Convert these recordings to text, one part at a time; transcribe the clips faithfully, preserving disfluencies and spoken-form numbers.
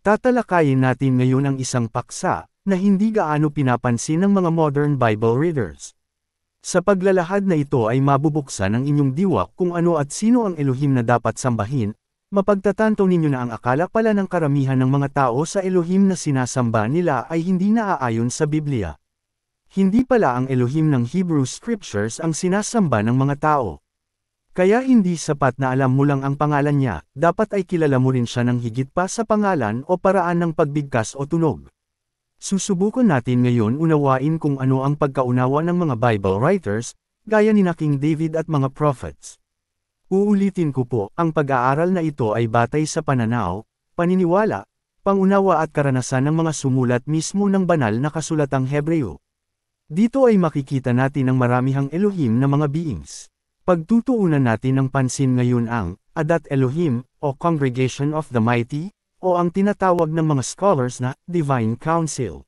Tatalakayin natin ngayon ang isang paksa na hindi gaano pinapansin ng mga modern Bible readers. Sa paglalahad na ito ay mabubuksan ang inyong diwa kung ano at sino ang Elohim na dapat sambahin, mapagtatanto ninyo na ang akala pala ng karamihan ng mga tao sa Elohim na sinasamba nila ay hindi naaayon sa Biblia. Hindi pala ang Elohim ng Hebrew Scriptures ang sinasamba ng mga tao. Kaya hindi sapat na alam mo lang ang pangalan niya, dapat ay kilala mo rin siya ng higit pa sa pangalan o paraan ng pagbigkas o tunog. Susubukan natin ngayon unawain kung ano ang pagkaunawa ng mga Bible writers, gaya ni King David at mga prophets. Uulitin ko po, ang pag-aaral na ito ay batay sa pananaw, paniniwala, pangunawa at karanasan ng mga sumulat mismo ng banal na kasulatang Hebreo. Dito ay makikita natin ang maramihang Elohim na mga beings. Pagtutuunan natin ng pansin ngayon ang Adat Elohim o Congregation of the Mighty o ang tinatawag ng mga scholars na Divine Council.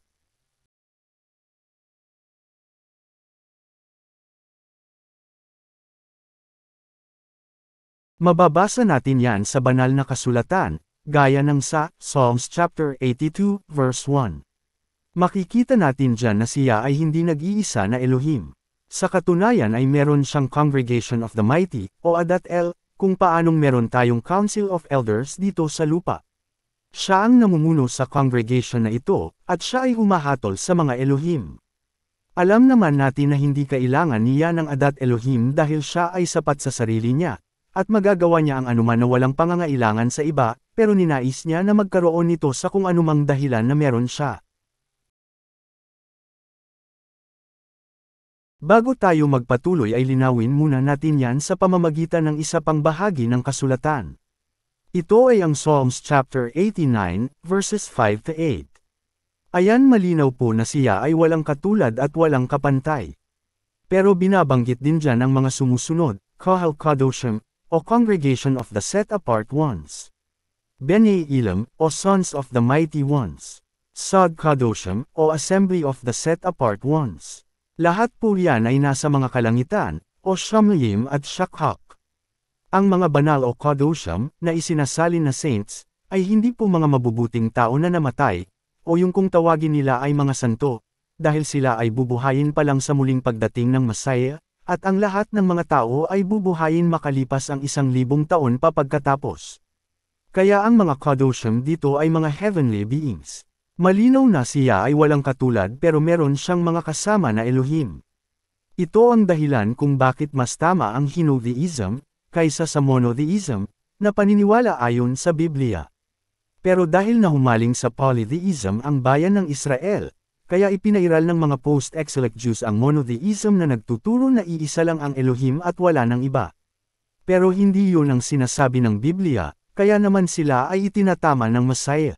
Mababasa natin yan sa banal na kasulatan, gaya ng sa Psalms chapter eighty-two verse one. Makikita natin dyan na siya ay hindi nag-iisa na Elohim. Sa katunayan ay meron siyang Congregation of the Mighty, o Adat El, kung paanong meron tayong Council of Elders dito sa lupa. Siya ang namumuno sa congregation na ito, at siya ay humahatol sa mga Elohim. Alam naman natin na hindi kailangan niya ng Adat Elohim dahil siya ay sapat sa sarili niya, at magagawa niya ang anuman na walang pangangailangan sa iba, pero ninais niya na magkaroon nito sa kung anumang dahilan na meron siya. Bago tayo magpatuloy ay linawin muna natin yan sa pamamagitan ng isa pang bahagi ng kasulatan. Ito ay ang Psalms chapter eighty-nine, verses five to eight. Ayan malinaw po na siya ay walang katulad at walang kapantay. Pero binabanggit din dyan ang mga sumusunod, Kahal Kadoshim, o Congregation of the Set-Apart Ones. Bnei Elam, o Sons of the Mighty Ones. Sad Kadoshim, o Assembly of the Set-Apart Ones. Lahat po yan ay nasa mga kalangitan, o Shamlayim at Shakhak. Ang mga banal o Kadoshim, na isinasalin na saints, ay hindi po mga mabubuting tao na namatay, o yung kung tawagin nila ay mga santo, dahil sila ay bubuhayin pa lang sa muling pagdating ng Messiah, at ang lahat ng mga tao ay bubuhayin makalipas ang isang libong taon pa pagkatapos. Kaya ang mga Kadoshim dito ay mga heavenly beings. Malinaw na siya ay walang katulad pero meron siyang mga kasama na Elohim. Ito ang dahilan kung bakit mas tama ang henotheism, kaysa sa monotheism, na paniniwala ayon sa Biblia. Pero dahil nahumaling sa polytheism ang bayan ng Israel, kaya ipinairal ng mga post-exilic Jews ang monotheism na nagtuturo na iisa lang ang Elohim at wala ng iba. Pero hindi yun ang sinasabi ng Biblia, kaya naman sila ay itinatama ng Messiah.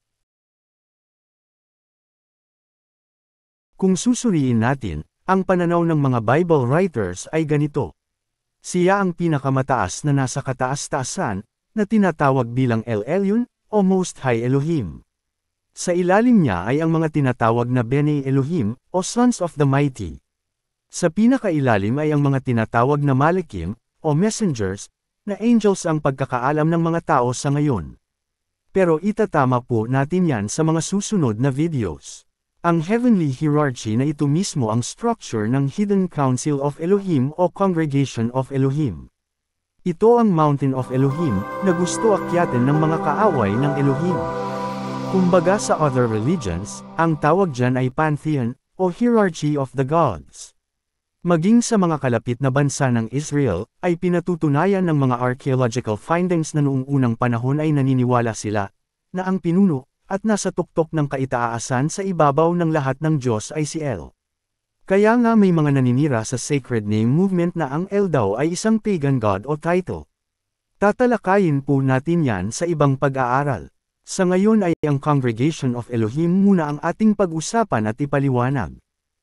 Kung susuriin natin, ang pananaw ng mga Bible writers ay ganito. Siya ang pinakamataas na nasa kataas-taasan, na tinatawag bilang El Elyon, o Most High Elohim. Sa ilalim niya ay ang mga tinatawag na Bnei Elohim, o Sons of the Mighty. Sa pinakailalim ay ang mga tinatawag na Malakim, o Messengers, na angels ang pagkakaalam ng mga tao sa ngayon. Pero itatama po natin yan sa mga susunod na videos. Ang heavenly hierarchy na ito mismo ang structure ng Hidden Council of Elohim o Congregation of Elohim. Ito ang Mountain of Elohim na gusto akyatin ng mga kaaway ng Elohim. Kumbaga sa other religions, ang tawag dyan ay Pantheon o Hierarchy of the Gods. Maging sa mga kalapit na bansa ng Israel, ay pinatutunayan ng mga archaeological findings na noong unang panahon ay naniniwala sila, na ang pinuno, at nasa tuktok ng kaitaasan sa ibabaw ng lahat ng Diyos ay si El. Kaya nga may mga naninira sa Sacred Name Movement na ang El daw ay isang pagan god o title. Tatalakayin po natin yan sa ibang pag-aaral. Sa ngayon ay ang Congregation of Elohim muna ang ating pag-usapan at ipaliwanag.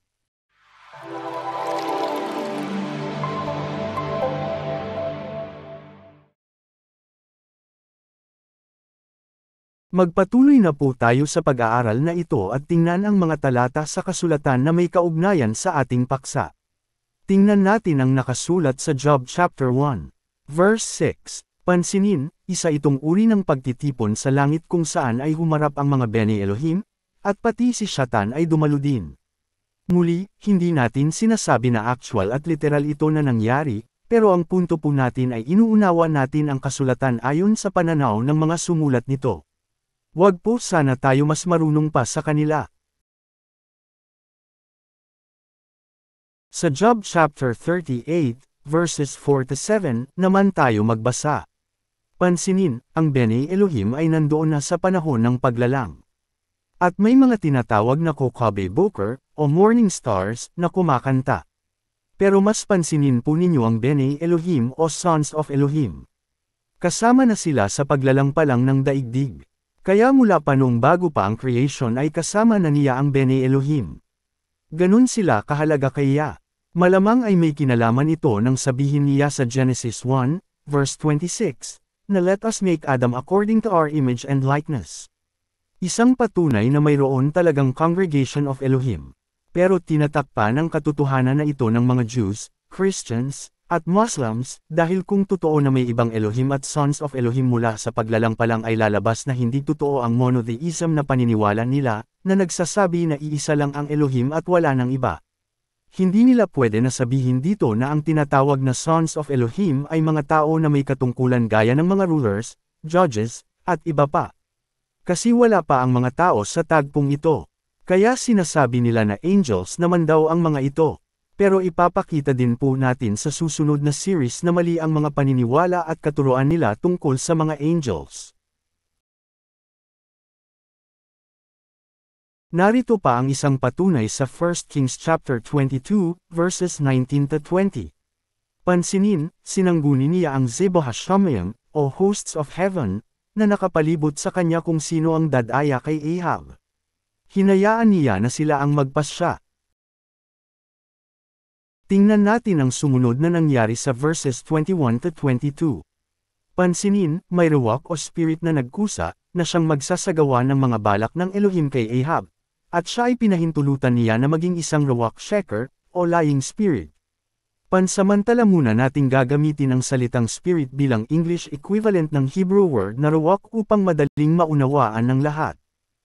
Magpatuloy na po tayo sa pag-aaral na ito at tingnan ang mga talata sa kasulatan na may kaugnayan sa ating paksa. Tingnan natin ang nakasulat sa Job chapter one, verse six. Pansinin, isa itong uri ng pagtitipon sa langit kung saan ay humarap ang mga Bene Elohim, at pati si Satan ay dumalo din. Muli, hindi natin sinasabi na actual at literal ito na nangyari, pero ang punto po natin ay inuunawa natin ang kasulatan ayon sa pananaw ng mga sumulat nito. Huwag po sana tayo mas marunong pa sa kanila. Sa Job chapter thirty-eight, verses four to seven, naman tayo magbasa. Pansinin, ang Bene Elohim ay nandoon na sa panahon ng paglalang. At may mga tinatawag na Kokabe Boker, o morning stars, na kumakanta. Pero mas pansinin po ninyo ang Bene Elohim o Sons of Elohim. Kasama na sila sa paglalang pa lang ng daigdig. Kaya mula pa noong bago pa ang creation ay kasama na niya ang Bene Elohim. Ganun sila kahalaga kay Yah. Malamang ay may kinalaman ito nang sabihin niya sa Genesis one, verse twenty-six, na let us make Adam according to our image and likeness. Isang patunay na mayroon talagang congregation of Elohim. Pero tinatakpan ang katotohanan na ito ng mga Jews, Christians, at Muslims, dahil kung totoo na may ibang Elohim at Sons of Elohim mula sa paglalang pa lang ay lalabas na hindi totoo ang monotheism na paniniwala nila, na nagsasabi na iisa lang ang Elohim at wala nang iba. Hindi nila pwede na sabihin dito na ang tinatawag na Sons of Elohim ay mga tao na may katungkulan gaya ng mga rulers, judges, at iba pa. Kasi wala pa ang mga tao sa tagpong ito. Kaya sinasabi nila na angels naman daw ang mga ito. Pero ipapakita din po natin sa susunod na series na mali ang mga paniniwala at katuruan nila tungkol sa mga angels. Narito pa ang isang patunay sa First Kings chapter twenty-two, verses nineteen to twenty. Pansinin, sinangguni niya ang Zebohashamayim, o hosts of heaven, na nakapalibot sa kanya kung sino ang dadaya kay Ahab. Hinayaan niya na sila ang magpasya. Tingnan natin ang sumunod na nangyari sa verses twenty-one to twenty-two. Pansinin, may ruwak o spirit na nagkusa, na siyang magsasagawa ng mga balak ng Elohim kay Ahab, at siya ay pinahintulutan niya na maging isang ruwak sheker, o lying spirit. Pansamantala muna nating gagamitin ang salitang spirit bilang English equivalent ng Hebrew word na ruwak upang madaling maunawaan ng lahat.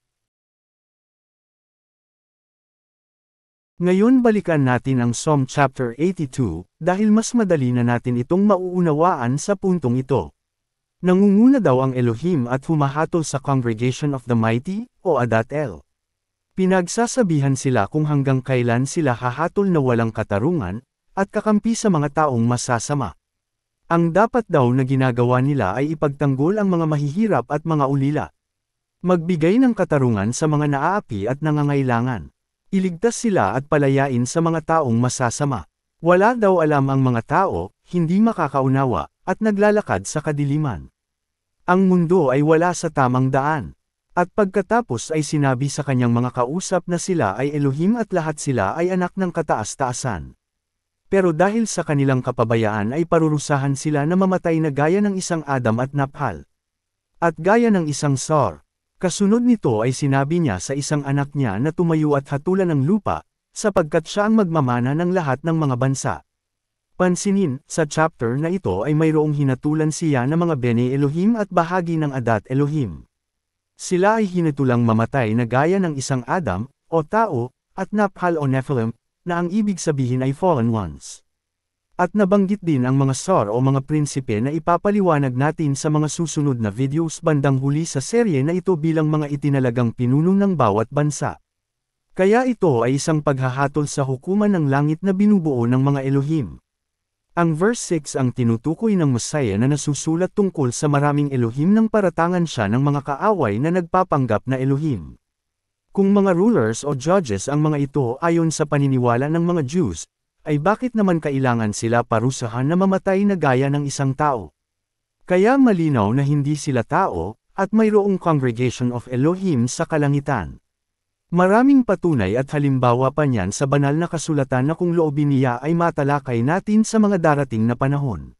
Ngayon balikan natin ang Psalm chapter eighty-two, dahil mas madali na natin itong mauunawaan sa puntong ito. Nangunguna daw ang Elohim at humahatol sa Congregation of the Mighty, o Adat-El. Pinagsasabihan sila kung hanggang kailan sila hahatol na walang katarungan, at kakampi sa mga taong masasama. Ang dapat daw na ginagawa nila ay ipagtanggol ang mga mahihirap at mga ulila. Magbigay ng katarungan sa mga naaapi at nangangailangan. Iligtas sila at palayain sa mga taong masasama. Wala daw alam ang mga tao, hindi makakaunawa, at naglalakad sa kadiliman. Ang mundo ay wala sa tamang daan. At pagkatapos ay sinabi sa kanyang mga kausap na sila ay Elohim at lahat sila ay anak ng kataas-taasan. Pero dahil sa kanilang kapabayaan ay parurusahan sila na mamatay na gaya ng isang Adam at Naphal. At gaya ng isang Sor. Kasunod nito ay sinabi niya sa isang anak niya na tumayo at hatulan ng lupa, sapagkat siya ang magmamana ng lahat ng mga bansa. Pansinin, sa chapter na ito ay mayroong hinatulan siya na mga Bene Elohim at bahagi ng Adat Elohim. Sila ay hinatulang mamatay na gaya ng isang Adam, o tao, at Naphal o Nephilim, na ang ibig sabihin ay fallen ones. At nabanggit din ang mga Sor o mga prinsipe na ipapaliwanag natin sa mga susunod na videos bandang huli sa serye na ito bilang mga itinalagang pinuno ng bawat bansa. Kaya ito ay isang paghahatol sa hukuman ng langit na binubuo ng mga Elohim. Ang verse six ang tinutukoy ng Messiah na nasusulat tungkol sa maraming Elohim nang paratangan siya ng mga kaaway na nagpapanggap na Elohim. Kung mga rulers o judges ang mga ito ayon sa paniniwala ng mga Jews, ay bakit naman kailangan sila parusahan na mamatay na gaya ng isang tao? Kaya malinaw na hindi sila tao, at mayroong Congregation of Elohim sa kalangitan. Maraming patunay at halimbawa pa niyan sa banal na kasulatan na kung loobin niya ay matalakay natin sa mga darating na panahon.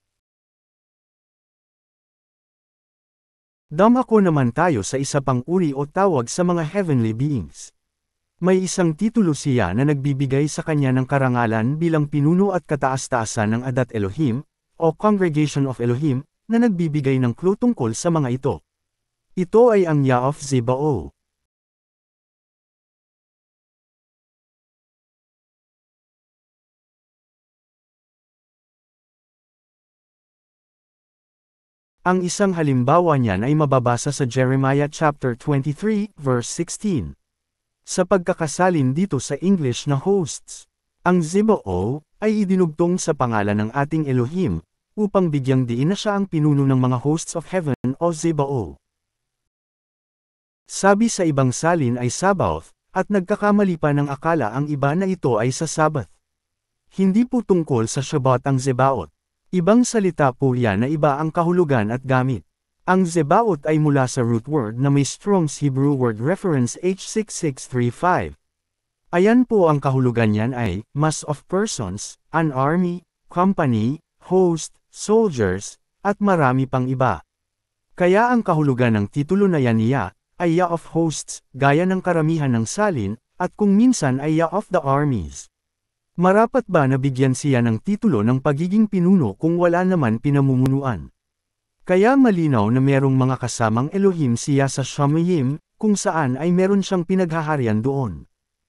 Damako naman tayo sa isa pang uri o tawag sa mga heavenly beings. May isang titulo siya na nagbibigay sa kanya ng karangalan bilang pinuno at kataas-taasan ng Adat Elohim, o Congregation of Elohim, na nagbibigay ng clue tungkol sa mga ito. Ito ay ang Yah of Zebao. Ang isang halimbawa niyan ay mababasa sa Jeremiah chapter twenty-three, verse sixteen. Sa pagkakasalin dito sa English na hosts, ang Zebao ay idinugtong sa pangalan ng ating Elohim, upang bigyang diin na siya ang pinuno ng mga hosts of heaven o Zebao. Sabi sa ibang salin ay Sabaoth, at nagkakamali pa ng akala ang iba na ito ay sa Sabbath. Hindi po tungkol sa Shabbat ang Zebaoth. Ibang salita po yan na iba ang kahulugan at gamit. Ang Zebaoth ay mula sa root word na may Strong's Hebrew word reference H six six three five. Ayan po ang kahulugan niyan ay, mass of persons, an army, company, host, soldiers, at marami pang iba. Kaya ang kahulugan ng titulo na yan niya, ay Yah of Hosts, gaya ng karamihan ng salin, at kung minsan ay Yah of the Armies. Marapat ba na bigyan siya ng titulo ng pagiging pinuno kung wala naman pinamumunuan? Kaya malinaw na merong mga kasamang Elohim siya sa Shamayim, kung saan ay meron siyang pinaghaharian doon.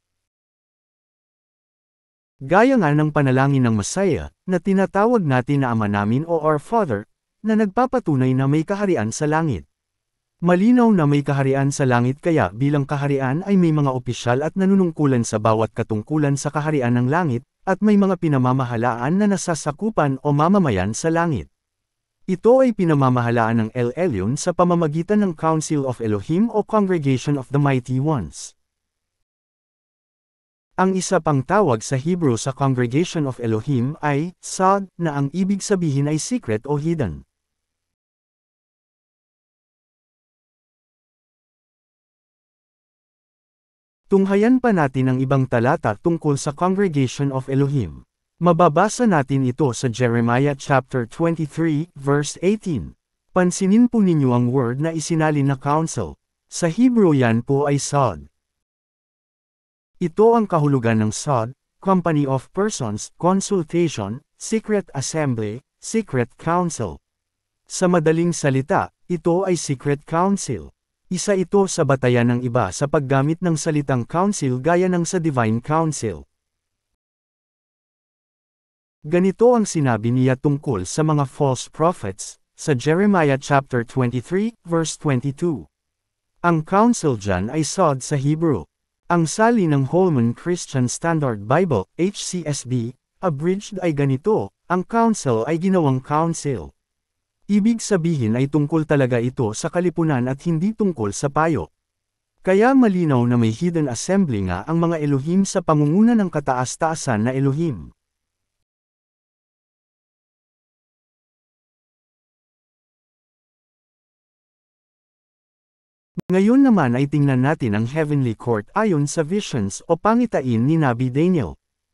Gaya nga ng panalangin ng Messiah, na tinatawag natin na Ama namin o Our Father, na nagpapatunay na may kaharian sa langit. Malinaw na may kaharian sa langit kaya bilang kaharian ay may mga opisyal at nanunungkulan sa bawat katungkulan sa kaharian ng langit, at may mga pinamamahalaan na nasasakupan o mamamayan sa langit. Ito ay pinamamahalaan ng El Elyon sa pamamagitan ng Council of Elohim o Congregation of the Mighty Ones. Ang isa pang tawag sa Hebrew sa Congregation of Elohim ay Sod, na ang ibig sabihin ay secret o hidden. Tunghayan pa natin ang ibang talata tungkol sa Congregation of Elohim. Mababasa natin ito sa Jeremiah chapter twenty-three, verse eighteen. Pansinin po ninyo ang word na isinalin na council. Sa Hebrew yan po ay Sod. Ito ang kahulugan ng Sod, company of persons, consultation, secret assembly, secret council. Sa madaling salita, ito ay secret council. Isa ito sa batayan ng iba sa paggamit ng salitang council gaya ng sa Divine Council. Ganito ang sinabi niya tungkol sa mga false prophets, sa Jeremiah chapter twenty-three, verse twenty-two. Ang council dyan ay Sod sa Hebrew. Ang sali ng Holman Christian Standard Bible, H C S B, abridged ay ganito, ang council ay ginawang council. Ibig sabihin ay tungkol talaga ito sa kalipunan at hindi tungkol sa payo. Kaya malinaw na may hidden assembly nga ang mga Elohim sa pangunguna ng kataas-taasan na Elohim. Ngayon naman ay tingnan natin ang heavenly court ayon sa visions o pangitain ni Nabi Daniel.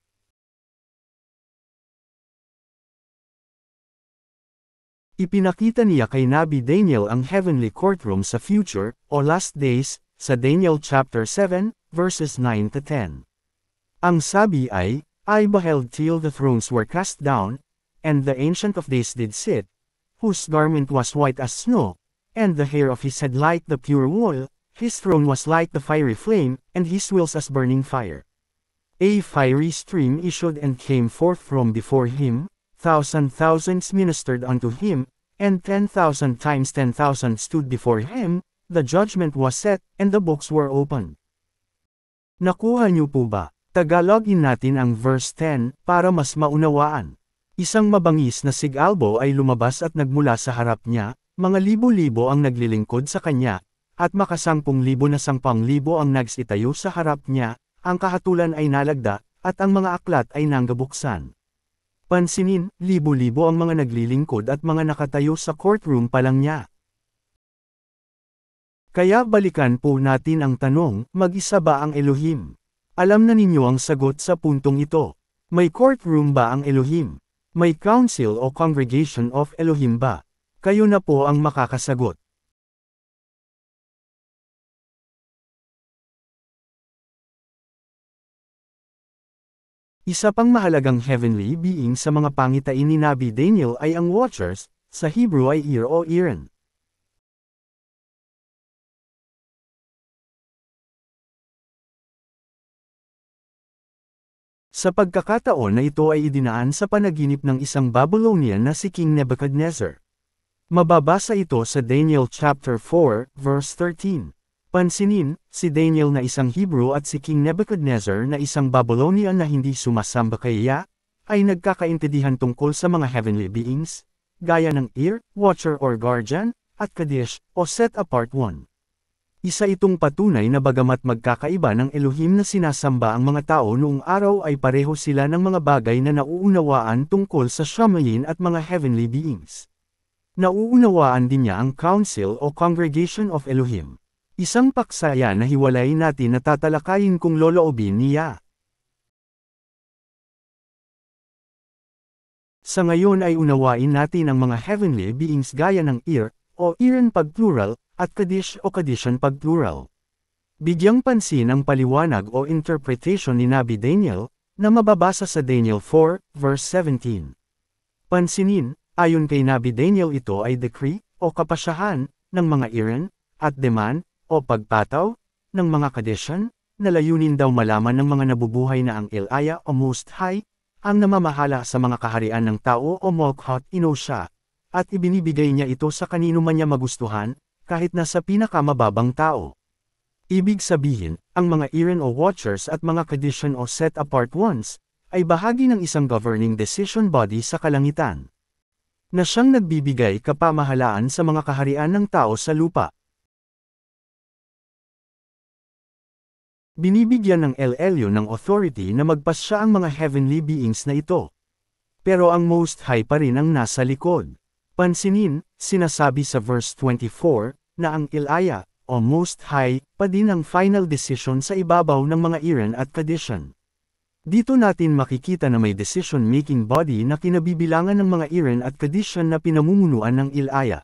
Ipinakita niya kay Nabi Daniel ang heavenly courtroom sa future, o last days, sa Daniel chapter seven, verses nine to ten. Ang sabi ay, I beheld till the thrones were cast down, and the Ancient of Days did sit, whose garment was white as snow, and the hair of his head like the pure wool, his throne was like the fiery flame, and his wheels as burning fire. A fiery stream issued and came forth from before him, thousand thousands ministered unto him, and ten thousand times ten thousand stood before him, the judgment was set, and the books were opened. Nakuha niyo po ba? Tagalogin natin ang verse ten, para mas maunawaan. Isang mabangis na sigalbo ay lumabas at nagmula sa harap niya, mga libo-libo ang naglilingkod sa kanya, at makasangpong libo na sangpang libo ang nagsitayo sa harap niya, ang kahatulan ay nalagda, at ang mga aklat ay nanggabuksan. Pansinin, libo-libo ang mga naglilingkod at mga nakatayo sa courtroom pa lang niya. Kaya balikan po natin ang tanong, mag-isa ba ang Elohim? Alam na ninyo ang sagot sa puntong ito. May courtroom ba ang Elohim? May council o congregation of Elohim ba? Kayo na po ang makakasagot. Isa pang mahalagang heavenly being sa mga pangitain ni Nabi Daniel ay ang Watchers, sa Hebrew ay Ir o Iren. Sa pagkakataon na ito ay idinaan sa panaginip ng isang Babylonian na si King Nebuchadnezzar. Mababasa ito sa Daniel chapter four, verse thirteen. Pansinin, si Daniel na isang Hebrew at si King Nebuchadnezzar na isang Babylonian na hindi sumasamba kay Yah, ay nagkakaintindihan tungkol sa mga heavenly beings, gaya ng Ir, Watcher or Guardian, at Kadesh, o Set Apart One. Isa itong patunay na bagamat magkakaiba ng Elohim na sinasamba ang mga tao noong araw ay pareho sila ng mga bagay na nauunawaan tungkol sa Shamayin at mga heavenly beings. Nauunawaan din niya ang Council o Congregation of Elohim. Isang paksaya na hiwalay natin na tatalakayin kung loloobin niya. Sa ngayon ay unawain natin ang mga heavenly beings gaya ng Ir, o Iren pag plural, at Kadesh o Kadeshan pag plural. Bigyang pansin ang paliwanag o interpretation ni Nabi Daniel, na mababasa sa Daniel four, verse seventeen. Pansinin, ayon kay Nabi Daniel ito ay decree, o kapasyahan, ng mga Iren, at demand, o pagpataw, ng mga Kadeshan, na layunin daw malaman ng mga nabubuhay na ang El-Aya o Most High, ang namamahala sa mga kaharian ng tao o Molkhot ino siya, at ibinibigay niya ito sa kanino man niya magustuhan, kahit na sa pinakamababang tao. Ibig sabihin, ang mga Iren o Watchers at mga Kadeshan o Set Apart Ones, ay bahagi ng isang governing decision body sa kalangitan, na siyang nagbibigay kapamahalaan sa mga kaharian ng tao sa lupa. Binibigyan ng El Elyon ng authority na magpasya ang mga heavenly beings na ito. Pero ang Most High pa rin ang nasa likod. Pansinin, sinasabi sa verse twenty-four, na ang El-Aya, o Most High, pa din ang final decision sa ibabaw ng mga Iren at Kadeshan. Dito natin makikita na may decision-making body na kinabibilangan ng mga Iren at Kadeshan na pinamumunuan ng El-Aya.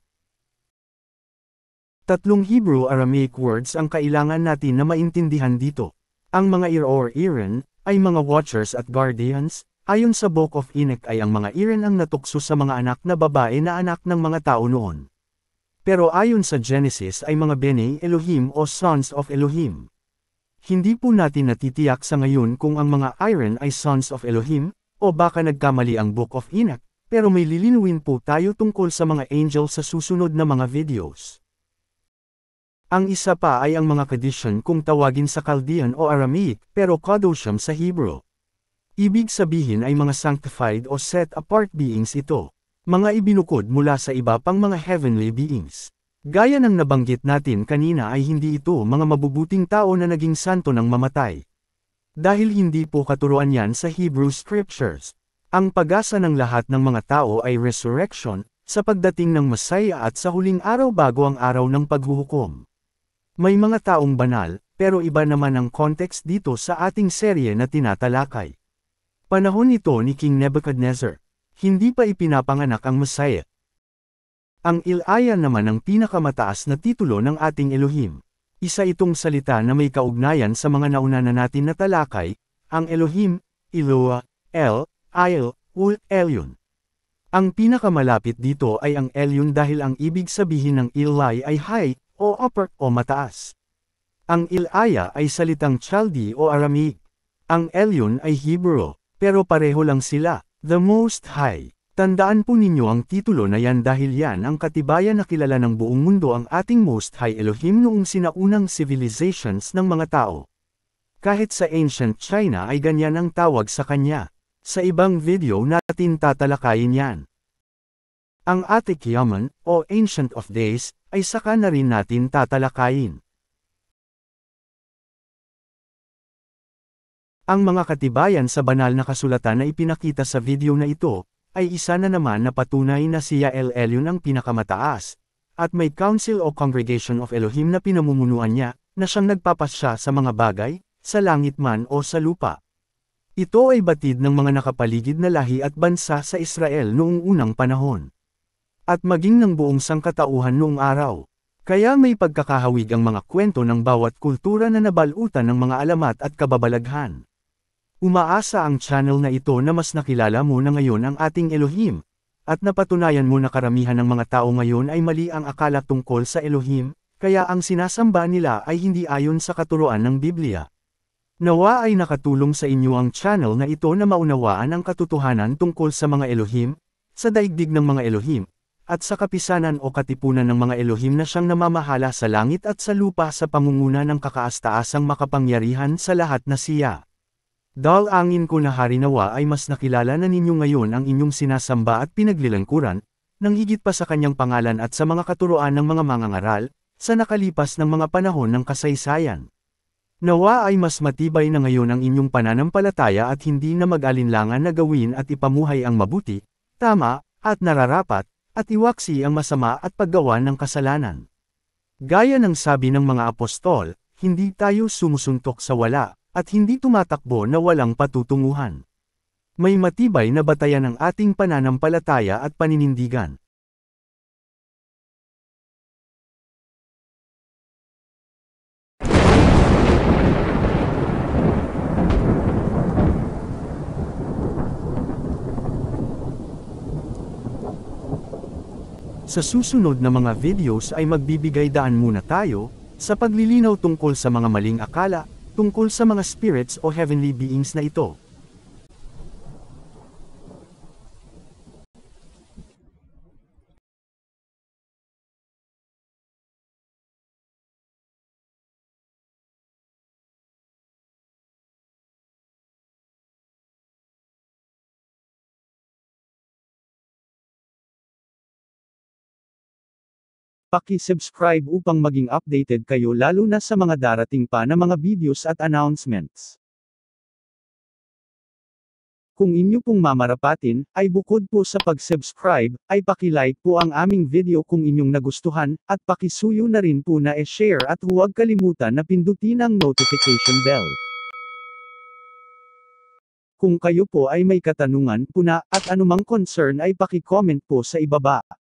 Tatlong Hebrew-Aramaic words ang kailangan natin na maintindihan dito. Ang mga Ir or Iren, ay mga Watchers at Guardians. Ayon sa Book of Enoch ay ang mga Iren ang natukso sa mga anak na babae na anak ng mga tao noon. Pero ayon sa Genesis ay mga Bene Elohim o Sons of Elohim. Hindi po natin natitiyak sa ngayon kung ang mga Iren ay Sons of Elohim, o baka nagkamali ang Book of Enoch, pero may lilinuin po tayo tungkol sa mga angel sa susunod na mga videos. Ang isa pa ay ang mga Kadeshan kung tawagin sa Chaldean o Aramaic, pero Kadosham sa Hebrew. Ibig sabihin ay mga sanctified o set-apart beings ito. Mga ibinukod mula sa iba pang mga heavenly beings. Gaya ng nabanggit natin kanina ay hindi ito mga mabubuting tao na naging santo ng mamatay. Dahil hindi po katuruan yan sa Hebrew Scriptures. Ang pag-asa ng lahat ng mga tao ay resurrection, sa pagdating ng Masaya at sa huling araw bago ang araw ng paghuhukom. May mga taong banal, pero iba naman ang context dito sa ating serye na tinatalakay. Panahon ito ni King Nebuchadnezzar. Hindi pa ipinapanganak ang Messiah. Ang El-Aya naman ang pinakamataas na titulo ng ating Elohim. Isa itong salita na may kaugnayan sa mga nauna na natin na talakay, ang Elohim, Eloah, El, Ayel, Ul, Elyon. Ang pinakamalapit dito ay ang Elyon dahil ang ibig sabihin ng Elai ay high, o upper, o mataas. Ang El-Aya ay salitang Chaldi o Aramaic. Ang Elyon ay Hebrew. Pero pareho lang sila, the Most High. Tandaan po ninyo ang titulo na yan dahil yan ang katibayan na kilala ng buong mundo ang ating Most High Elohim noong sinaunang civilizations ng mga tao. Kahit sa ancient China ay ganyan ang tawag sa kanya. Sa ibang video natin tatalakayin yan. Ang Atik Yaman, o Ancient of Days, ay saka na rin natin tatalakayin. Ang mga katibayan sa banal na kasulatan na ipinakita sa video na ito, ay isa na naman na patunay na siya El Elyon ang pinakamataas, at may council o congregation of Elohim na pinamumunuan niya, na siyang nagpapasya sa mga bagay, sa langit man o sa lupa. Ito ay batid ng mga nakapaligid na lahi at bansa sa Israel noong unang panahon. At maging ng buong sangkatauhan noong araw. Kaya may pagkakahawig ang mga kwento ng bawat kultura na nabalutan ng mga alamat at kababalaghan. Umaasa ang channel na ito na mas nakilala mo na ngayon ang ating Elohim, at napatunayan mo na karamihan ng mga tao ngayon ay mali ang akala tungkol sa Elohim, kaya ang sinasamba nila ay hindi ayon sa katuruan ng Biblia. Nawa ay nakatulong sa inyo ang channel na ito na maunawaan ang katotohanan tungkol sa mga Elohim, sa daigdig ng mga Elohim, at sa kapisanan o katipunan ng mga Elohim na siyang namamahala sa langit at sa lupa sa pangunguna ng kakaas-taasang makapangyarihan sa lahat na siya. Dalangin ko na Hari nawa ay mas nakilala na ninyo ngayon ang inyong sinasamba at pinaglilingkuran, nang higit pa sa kanyang pangalan at sa mga katuroan ng mga mangangaral, sa nakalipas ng mga panahon ng kasaysayan. Nawa ay mas matibay na ngayon ang inyong pananampalataya at hindi na mag-alinlangan na gawin at ipamuhay ang mabuti, tama, at nararapat, at iwaksi ang masama at paggawa ng kasalanan. Gaya ng sabi ng mga apostol, hindi tayo sumusuntok sa wala, at hindi tumatakbo na walang patutunguhan. May matibay na batayan ang ating pananampalataya at paninindigan. Sa susunod na mga videos ay magbibigay daan muna tayo, sa paglilinaw tungkol sa mga maling akala, tungkol sa mga spirits o heavenly beings na ito. Paki-subscribe upang maging updated kayo lalo na sa mga darating pa na mga videos at announcements. Kung inyo pong mamarapatin, ay bukod po sa pag-subscribe, ay paki-like po ang aming video kung inyong nagustuhan, at paki-suyo na rin po na e-share at huwag kalimutan na pindutin ang notification bell. Kung kayo po ay may katanungan, puna, at anumang concern ay paki-comment po sa ibaba.